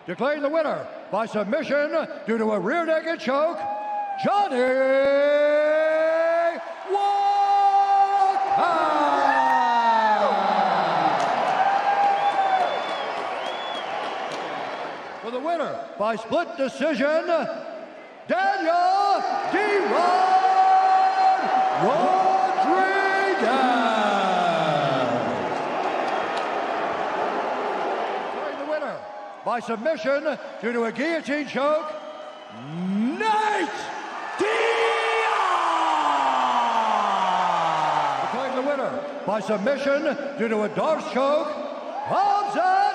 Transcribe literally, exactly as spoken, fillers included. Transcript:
Declaring the winner by submission due to a rear naked choke, Johnny Walker! For the winner by split decision, Daniel D-Rod Rodriguez. Declaring the winner by submission due to a guillotine choke, Nate Diaz! Declaring the winner by submission due to a Darce choke, Khamzat.